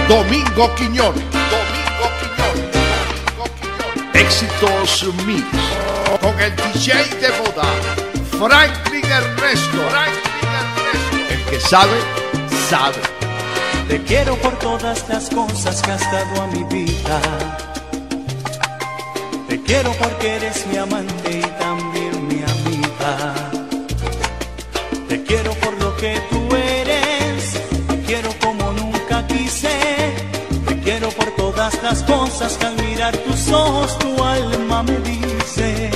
Domingo Quiñones. Éxitos Mix. Con el DJ de boda, Franklin Ernesto. El que sabe, sabe. Te quiero por todas las cosas que has dado a mi vida. Te quiero porque eres mi amante y también mi amiga. Te quiero por lo que tú eres. Te quiero como nunca quise. Te quiero por todas las cosas que al mirar tus ojos tu alma me dice.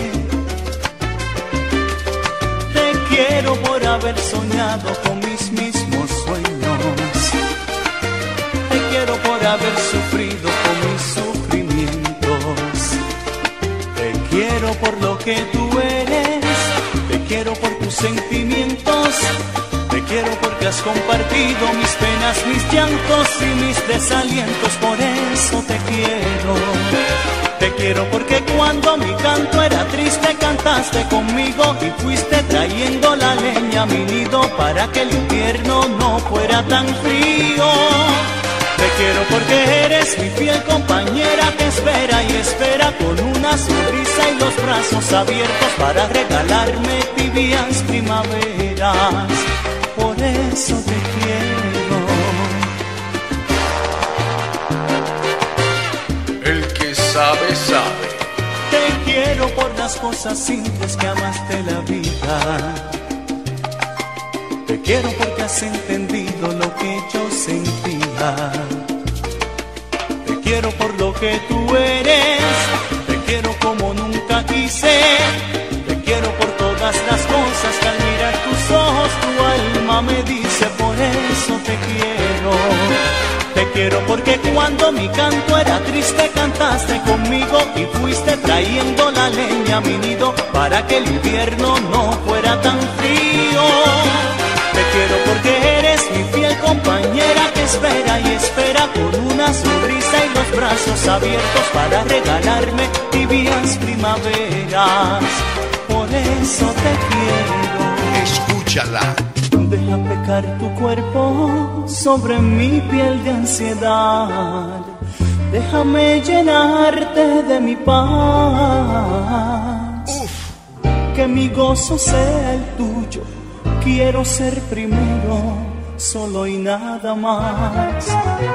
Te quiero por haber soñado con mis mismos sueños. Te quiero por haber sufrido con mis sufrimientos. Te quiero por lo que tú eres. Te quiero por tus sentimientos. Te quiero porque has compartido mis penas, mis llantos y mis desalientos. Por eso te quiero. Te quiero porque cuando mi canto era triste cantaste conmigo y fuiste trayendo la leña a mi nido para que el invierno no fuera tan frío. Te quiero porque eres mi fiel compañera que espera y espera con una sonrisa y los brazos abiertos para regalarme tibias primaveras. Por eso te quiero. El que sabe, sabe. Te quiero por las cosas simples que amaste la vida. Te quiero porque has entendido lo que yo sentía. Te quiero por lo que tú eres. Te quiero como nunca quise. Te quiero por todas las cosas que al mirar tus ojos tu alma me dice. Por eso te quiero. Te quiero porque cuando mi canto era triste cantaste conmigo y fuiste trayendo la leña a mi nido para que el invierno no fuera tan frío. Te quiero porque eres mi fiel compañera que espera y espera con una sonrisa y los brazos abiertos para regalarme tibias primaveras. Por eso te quiero. Escúchala. Deja pecar tu cuerpo sobre mi piel de ansiedad. Déjame llenarte de mi paz. Que mi gozo sea el tuyo. Quiero ser primero, solo y nada más.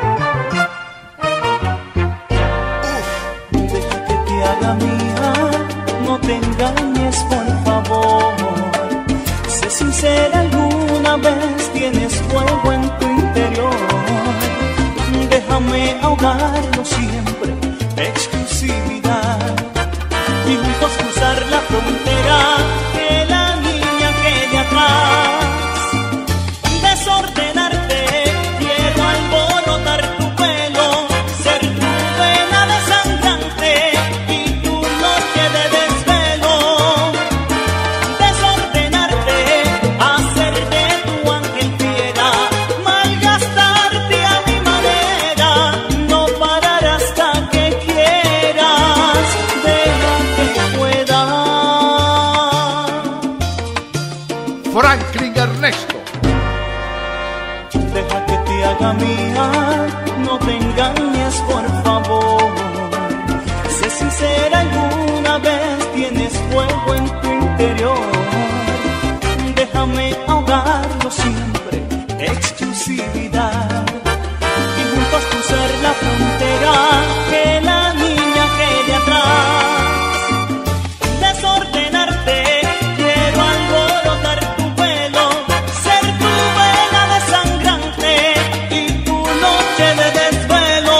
Deja que te haga mía, no te engañes por favor. Sé sincera, alguna vez tienes fuego en tu interior. Déjame ahogarlo siempre, exclusividad. Y juntos cruzar la frontera, que la niña quede atrás. Desordenarte, quiero alborotar tu pelo, ser tu vena desangrante y tu noche de desvelo. Desordenarte, hacer de tu ángel fiera, malgastarte a mi manera, no parar hasta que quieras, deja que pueda. Franklin Ernesto. Deja que te haga mía, no te engañes por favor. Sé sincera, alguna vez tienes fuego en tu interior. Déjame ahogarlo siempre, exclusividad. Y juntos cruzar la frontera, que la niña quede atrás. Desordenarte, quiero alborotar tu pelo, ser tu vela desangrante y tu noche de desvelo.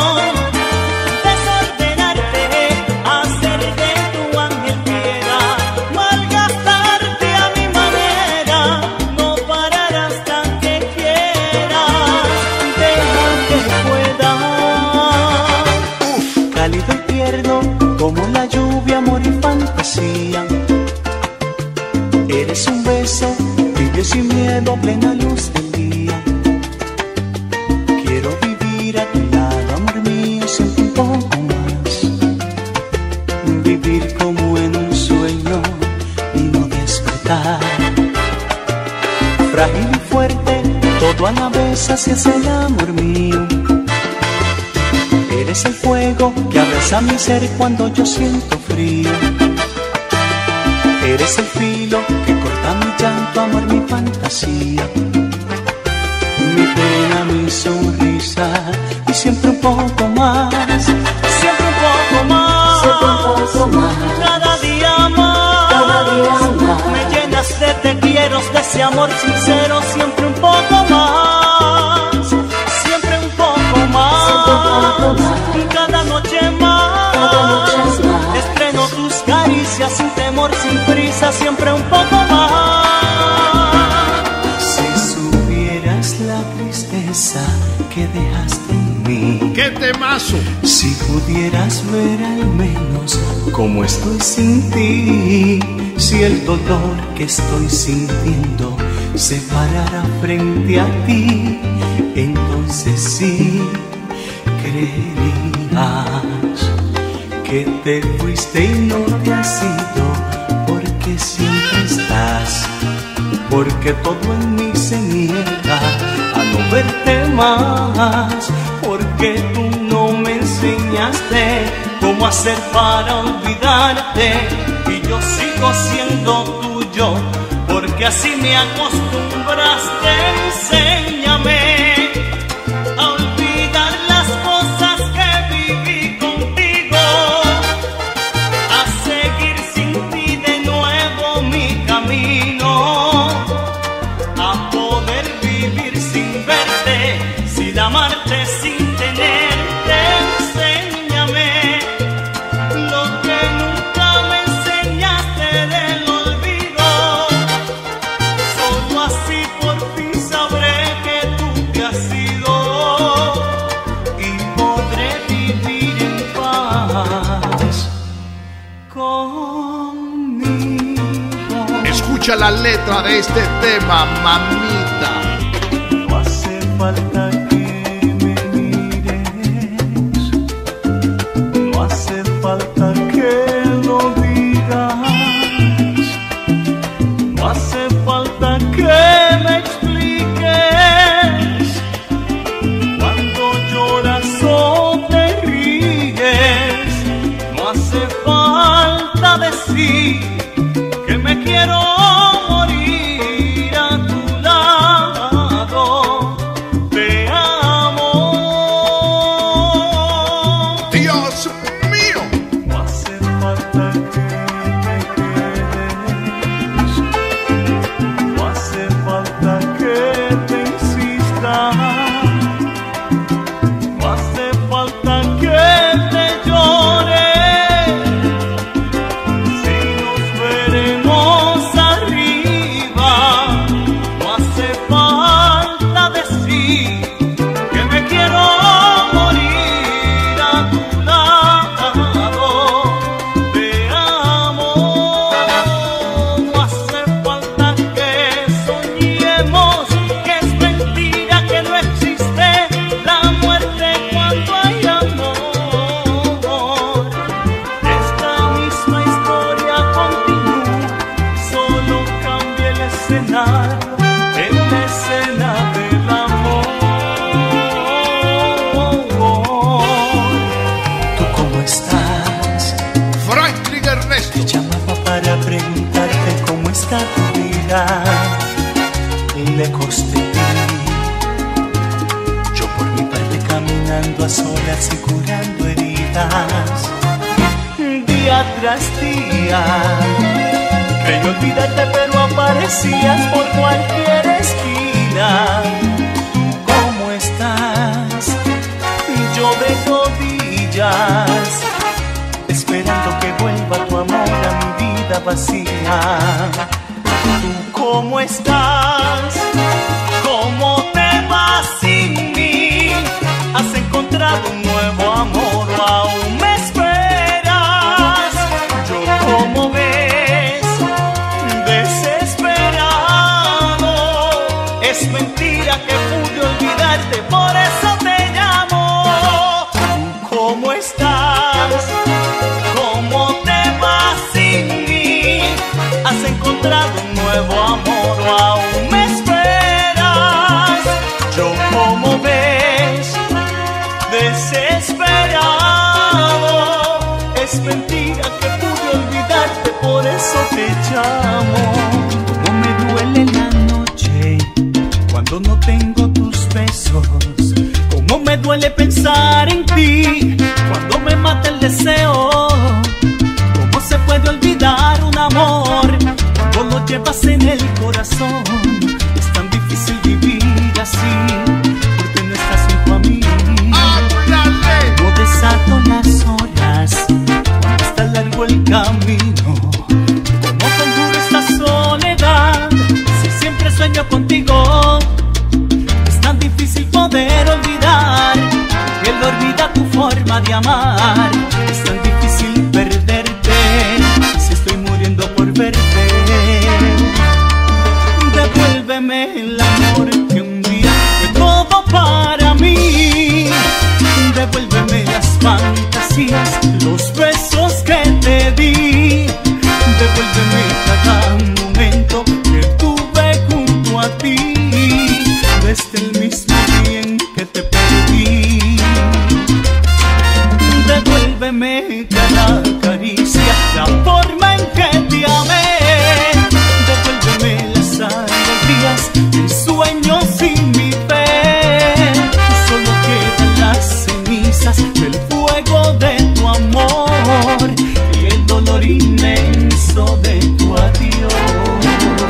Desordenarte, hacer de tu ángel fiera, malgastarte a mi manera, no parar hasta que quieras, deja que pueda. Cálido y tierno como la lluvia, amor y fantasía. Eres un beso, tibio sin miedo, a plena luz del día. Quiero vivir a tu lado, amor mío, siempre un poco más. Vivir como en un sueño y no despertar. Frágil y fuerte, todo a la vez, así es el amor mío. Eres el fuego que abraza mi ser cuando yo siento frío. Eres el filo que corta mi llanto, amor, mi fantasía, mi pena, mi sonrisa y siempre un poco más, siempre un poco más, siempre un poco más. Cada día más, me llenas de te quiero, de ese amor sincero, siempre un poco más, siempre un poco más, cada noche más, estreno tus caricias sin temor, sin prisa, siempre un poco más. Si supieras la tristeza que dejaste en mí, ¡Qué temazo! si pudieras ver al menos cómo estoy sin ti, si el dolor que estoy sintiendo se parara frente a ti, entonces sí creerías que te fuiste y no te has ido, porque siempre estás, porque todo en mí se niega a no verte más, porque tú no me enseñaste cómo hacer para olvidarte, y yo sigo siendo tuyo, porque así me acostumbraste. Enséñame a olvidar las cosas que viví contigo, a seguir sin ti de nuevo mi camino, a poder vivir sin verte, sin amarte, sin tenerte. Enséñame lo que nunca me enseñaste del olvido, solo así por fin sabré que tú te has ido y podré vivir en paz conmigo. Escucha la letra de este tema, mamita. No hace falta que me mires, no hace falta que lo digas, no hace falta que me expliques cuando lloras o te ríes, no hace falta decir que me quiero morir a tu lado, te amo. ¡Dios mío! No hace falta que te quedes, no hace falta que te insista, no hace falta que te llore, si nos veremos arriba, no hace falta decir que me quiero morir a tu lado, te amo. No hace falta que soñemos que es mentira, que no existe la muerte cuando hay amor. Esta misma historia continúa, solo cambia el escenario en la escena del amor. ¿Tú cómo estás? Franklin Ernesto. Te llamaba para preguntarte cómo está tu vida, lejos de ti. Yo por mi parte caminando a solas y curando heridas, día tras día. Creí olvidarte pero aparecías por cualquier esquina. ¿Tú cómo estás? Yo de rodillas, esperando que vuelva tu amor a mi vida vacía. ¿Tú cómo estás? ¿Cómo te vas sin mí? ¿Has encontrado un nuevo amor o aún me esperas? Yo, como ves, desesperado, es mentira que pude olvidarte, por eso te llamo. ¿Tú cómo estás? ¿Cómo te vas sin mí? ¿Has encontrado un nuevo amor o aún me esperas? llamo. Cómo me duele la noche cuando no tengo tus besos. Cómo me duele pensar en ti cuando me mata el deseo. Cómo se puede olvidar un amor cuando lo llevas en el corazón. Es tan difícil vivir así porque no estás junto a mí. No desato las horas cuando está largo el camino. Cómo conjuro esta soledad si siempre sueño contigo. Es tan difícil poder olvidar que él olvida tu forma de amar. Es tan difícil perderte si estoy muriendo por verte. Devuélveme el amor que un día fue todo para mí. Devuélveme las fantasías, los besos que te di. Devuélveme cada momento que tuve junto a ti, desde el mismo día en que te perdí. Devuélveme cada caricia, la forma en que te amé. Devuélveme las alegrías, mis sueños sin mi fe. Solo quedan las cenizas del fuego de tu amor y el dolor inmenso de tu adiós.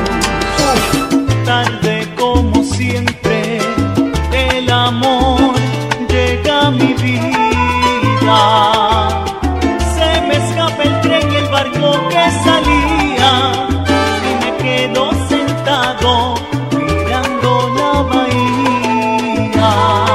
Tarde como siempre, el amor llega a mi vida. Se me escapa el tren y el barco que salía y me quedo sentado mirando la bahía.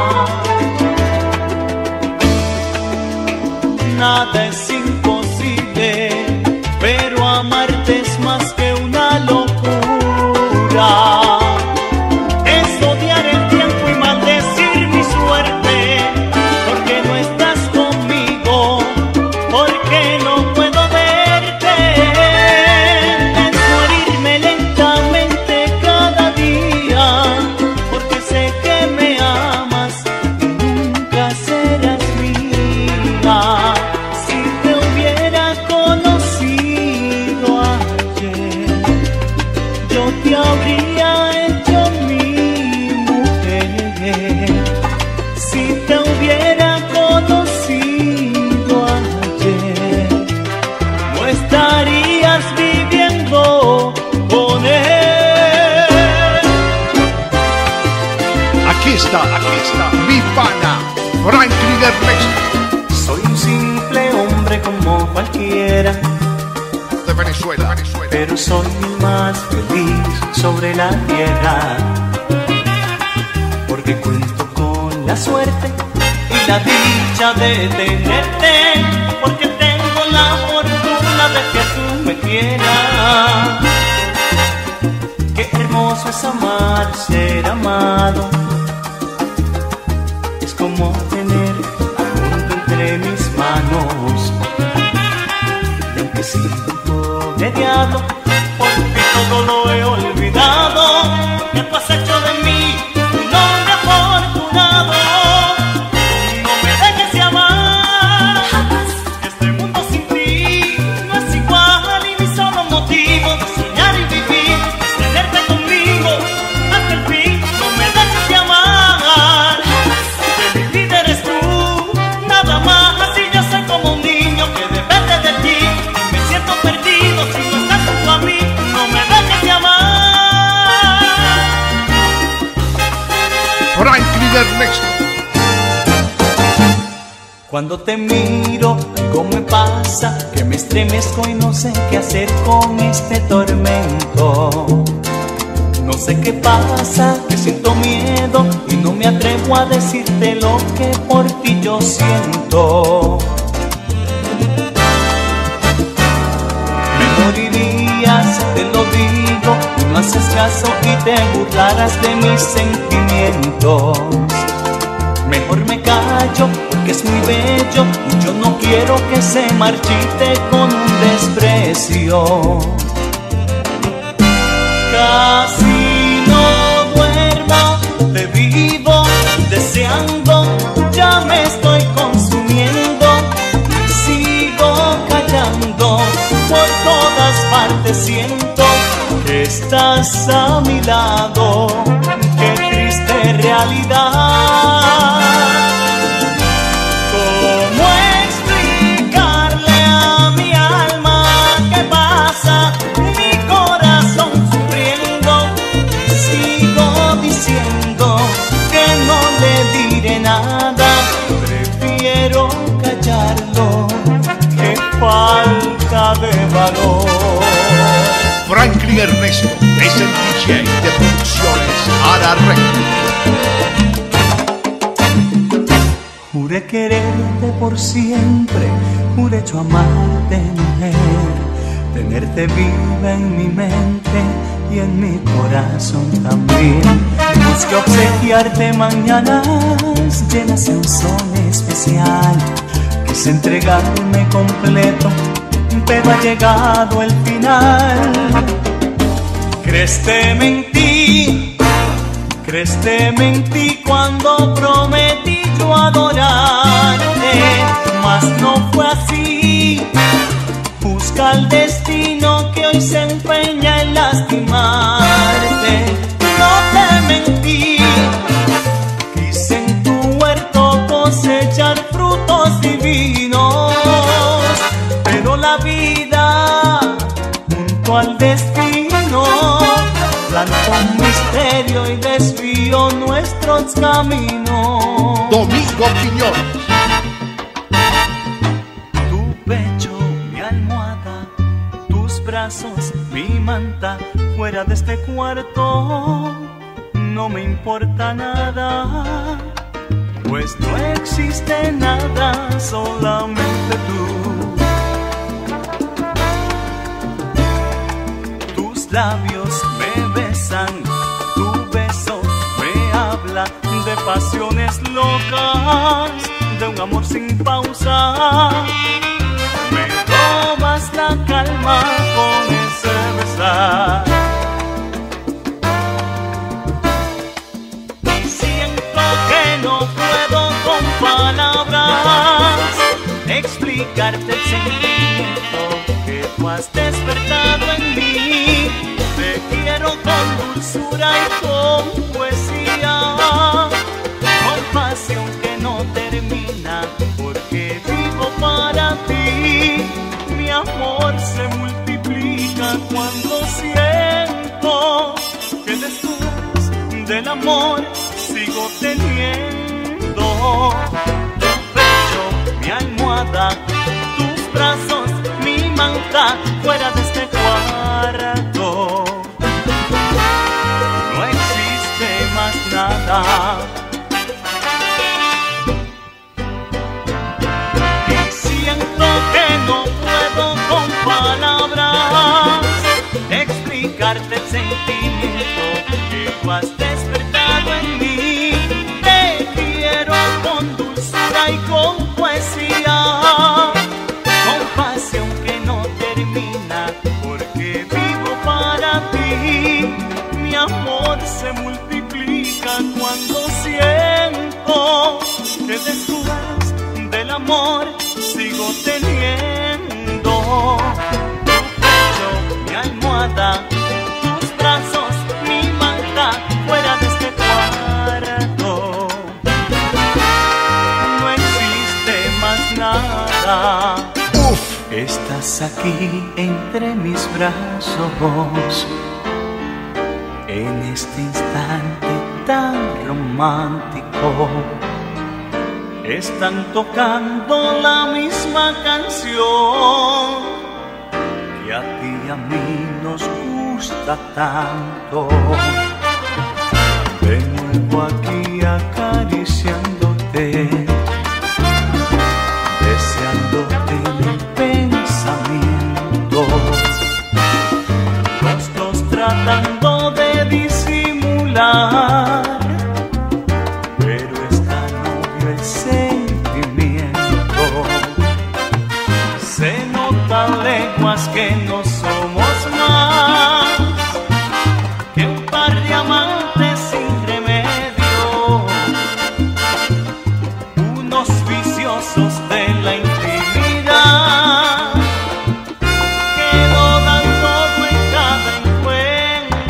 Nada es imposible, pero amarte es más que una locura. Es odiar el tiempo y maldecir mi suerte, porque no estás conmigo, porque no puedo verte. Es morirme lentamente cada día, porque sé que me amas y nunca serás mía. Si te hubiera conocido ayer, yo te habría hecho mi mujer. Si te hubiera conocido ayer, no estarías viviendo con él. Aquí está, mi pana, Franklin Ernesto, Soy un simple hombre como cualquiera, de Venezuela. pero soy el más feliz sobre la tierra, porque cuento con la suerte y la dicha de tenerte, porque tengo la fortuna de que tú me quieras. Qué hermoso es amar, ser amado, es como tener al mundo entre mis manos. Y aunque sigo pobre diablo, por ti todo lo he olvidado. ¿Qué tú has hecho de mí un hombre afortunado? No me dejes de amar, este mundo sin ti no es igual, y mi solo motivo de soñar y vivir es tenerte conmigo hasta el fin. No me dejes de amar, que mi vida eres tú, nada más. Así yo soy como un niño que depende de ti, me siento perdido si no estás junto a mí. No me dejes de amar. Franklin Ernesto. Cuando te miro, algo me pasa, que me estremezco y no sé qué hacer con este tormento. No sé qué pasa, que siento miedo y no me atrevo a decirte lo que por ti yo siento. Me moriría si te lo digo y no haces caso y te burlaras de mis sentimientos. Mejor me callo porque es muy bello y yo no quiero que se marchite con un desprecio. Casi no duermo, te vivo deseando, ya me estoy consumiendo y sigo callando por todas partes siento estás a mi lado, qué triste realidad. ¿Cómo explicarle a mi alma qué pasa? Mi corazón sufriendo, sigo diciendo que no le diré nada, prefiero callarlo, qué falta de valor. Franklin Ernesto es el DJ de Producciones Ara Records. Juré quererte por siempre, juré yo amarte, mujer, tenerte viva en mi mente y en mi corazón también. Busqué obsequiarte mañanas llenas de un son especial, quise entregarme completo, pero ha llegado el final. Crésteme en ti cuando prometí yo adorarte, mas no fue así. Busca el destino que hoy se empeña en lastimarte. No te mentí, quise en tu huerto cosechar frutos divinos, pero la vida junto al destino plantó un misterio y desvió nuestros caminos. Domingo Quiñones. Tu pecho, mi almohada, tus brazos, mi manta, fuera de este cuarto no me importa nada, pues no existe nada, solamente tú. Tus labios me besan, tu beso me habla de pasiones locas, de un amor sin pausa. Me robas la calma con ese besar. Y siento que no puedo con palabras explicarte el sentimiento que tú has despertado en mí. Te quiero con dulzura y con poesía, con pasión que no termina, porque vivo para ti. Mi amor se multiplica cuando siento que después del amor sigo teniendo. Tu pecho, mi almohada, tus brazos, mi manta, fuera de este cuarto no existe más nada. Y siento que no puedo con palabras explicarte el sentimiento que tú has despertado en mí. Te quiero con dulzura y con poesía, con pasión que no termina, porque vivo para ti. Mi amor se multiplica cuando siento que después del amor sigo teniendo. Tu pecho, mi almohada, tus brazos, mi manta, fuera de este cuarto no existe más nada. Estás aquí entre mis brazos, en este instante tan romántico. Están tocando la misma canción que a ti y a mí nos gusta tanto. De nuevo aquí acariciándote, deseándote en el pensamiento, los dos tratando de disimular, pero está novio el sentimiento. Se nota leguas que no somos más que un par de amantes sin remedio, unos viciosos de la intimidad que lo dan todo en cada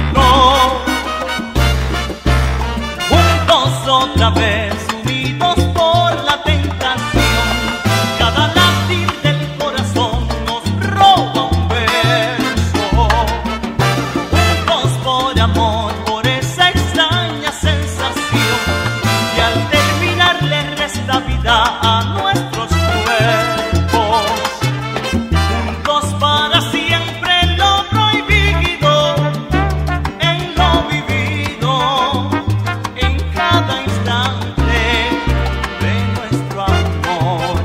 otra vez, unidos por la tentación. Cada latir del corazón nos roba un beso. Juntos por amor, por esa extraña sensación. Y al terminar le resta vida a nuestros cuerpos. Juntos para siempre lo prohibido, en lo vivido, en cada instante de nuestro amor.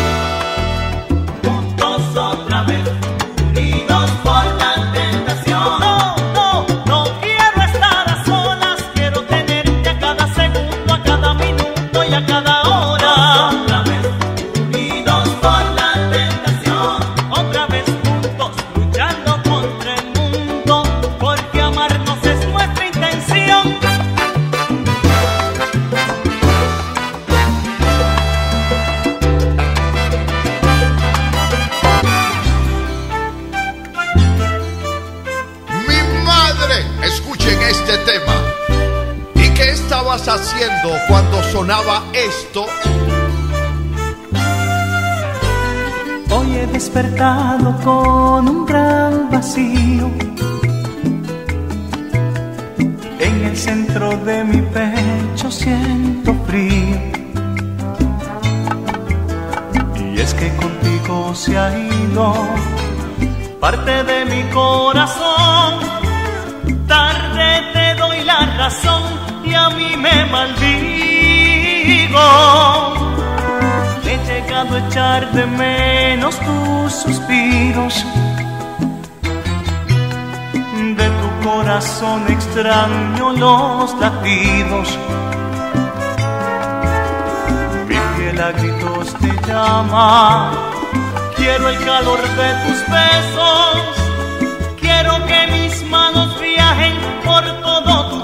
Juntos otra vez, unidos por la tentación. No, no, no quiero estar a solas, quiero tenerte a cada segundo, a cada minuto y a cada hora. Otra vez, unidos por la tentación. Otra vez juntos, luchando contra el mundo, porque amarnos es nuestra intención. Mi madre, escuchen este tema. ¿Y qué estabas haciendo cuando sonaba esto? Hoy he despertado con un gran vacío. En el centro de mi pecho siento frío. Y es que contigo se ha ido parte de mi corazón. Tarde te doy la razón y a mí me maldigo. He llegado a echar de menos tus suspiros. De tu corazón extraño los latidos. Mi piel a gritos te llama. Quiero el calor de tus besos. Quiero que mis manos viajen por todo tu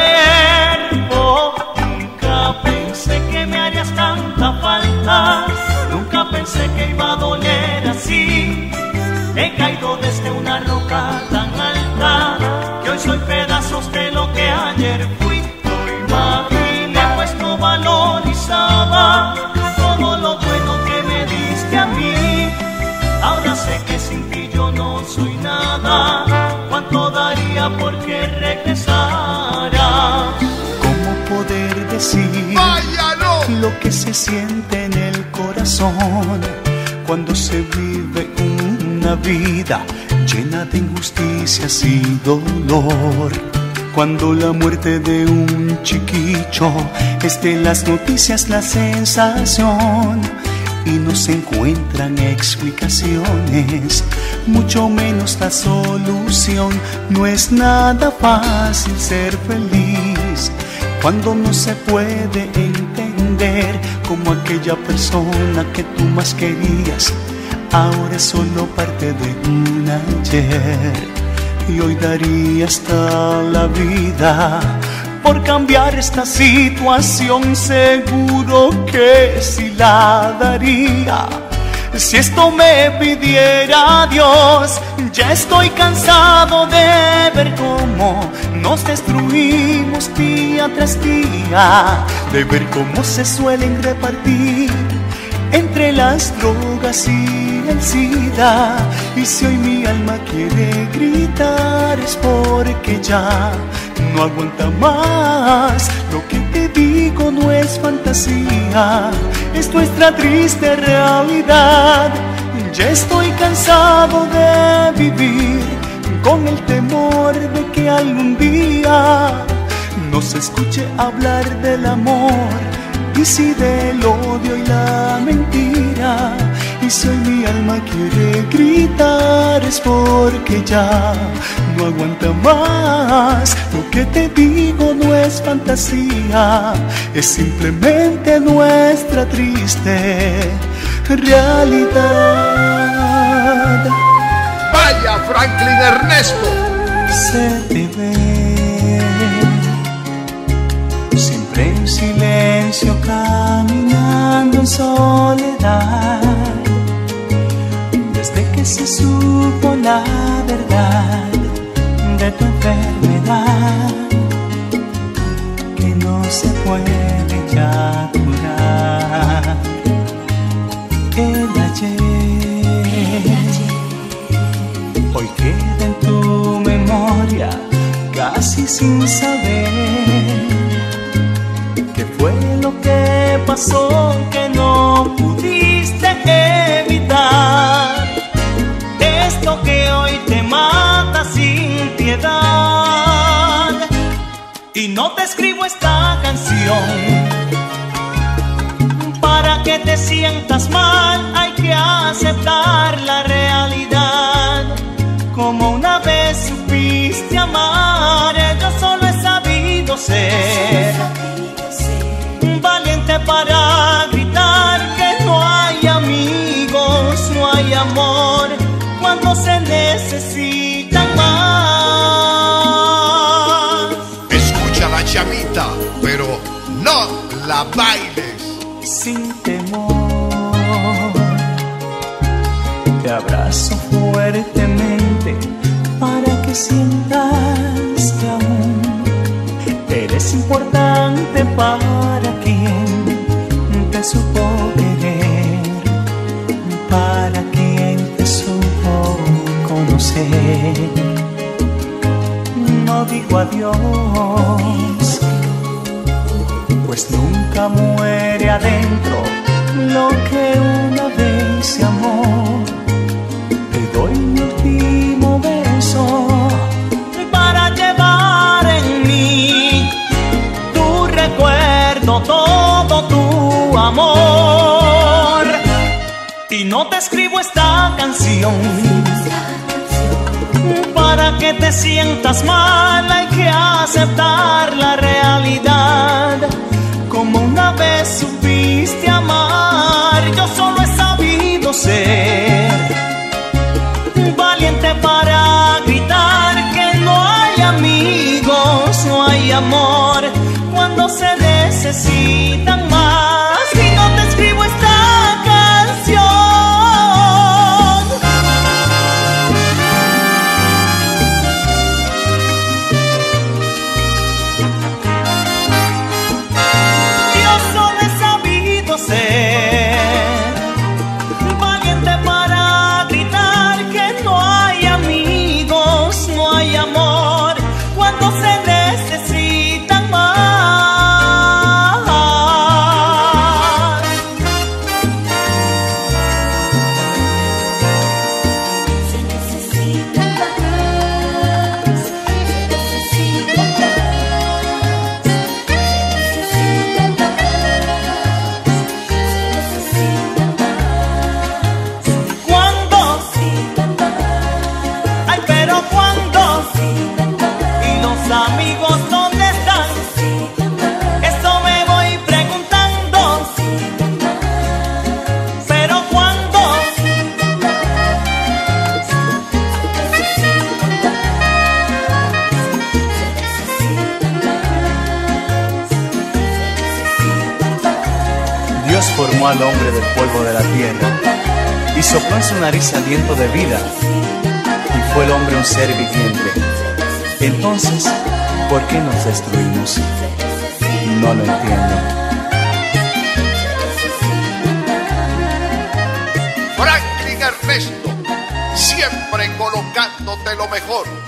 cuerpo. Nunca pensé que me harías tanta falta. Nunca pensé que iba a doler así. He caído desde una roca tan alta que hoy soy pedazos de lo que ayer fui. Lo imaginé pues no valorizaba todo lo bueno que me diste a mí. Ahora sé que sin ti yo no soy nada. ¿Cuánto daría porque regresaras? ¿Cómo poder decir lo que se siente en el corazón cuando se vive una vida llena de injusticias y dolor? Cuando la muerte de un chiquillo es de las noticias la sensación y no se encuentran explicaciones, mucho menos la solución. No es nada fácil ser feliz cuando no se puede entender como aquella persona que tú más querías ahora es solo parte de un ayer. Y hoy daría hasta la vida por cambiar esta situación. Seguro que sí la daría si esto me pidiera Dios. Ya estoy cansado de ver cómo nos destruimos día tras día, de ver cómo se suelen repartir entre las drogas y el SIDA. Y si hoy mi alma quiere gritar es porque ya no aguanta más. Lo que te digo no es fantasía, es nuestra triste realidad. Ya estoy cansado de vivir con el temor de que algún día no se escuche hablar del amor, y si del odio y la mentira. Y si hoy mi alma quiere gritar es porque ya no aguanta más. Lo que te digo no es fantasía, es simplemente nuestra triste realidad. Vaya, Franklin Ernesto. Se te ve siempre en silencio, caminando en soledad. Desde que se supo la verdad de tu enfermedad, que no se puede sin saber qué fue lo que pasó que no pudiste evitar. Esto que hoy te mata sin piedad. Y no te escribo esta canción para que te sientas mal. Hay que aceptar la realidad. Como una vez supiste amar, yo solo he sabido ser valiente para gritar que no hay amigos, no hay amor cuando se necesitan más. Escucha la chamita, pero no la bailes. Sin temor, te abrazo fuertemente para que sientas que aún eres importante para quien te supo querer, para quien te supo conocer. No digo adiós, pues nunca muere adentro lo que una vez se amó. Te doy mi último beso para llevar en mí tu recuerdo, todo tu amor. Y no te escribo esta canción para que te sientas mal. Hay que aceptar la realidad. Como una vez supiste amar, yo solo he sabido ser valiente para gritar que no hay amigos, no hay amor cuando se necesitan más. Y no te escribo esta canción valiente para gritar que no hay amigos, no hay amor cuando se necesitan más. Se necesitan más, se necesitan más, se necesitan más. Amigos, ¿dónde están? Eso me voy preguntando. Pero ¿cuándo? Dios formó al hombre del polvo de la tierra y sopló en su nariz aliento de vida, y fue el hombre un ser viviente. Entonces, ¿por qué nos destruimos? No lo entiendo. Franklin Ernesto, siempre colocándote lo mejor.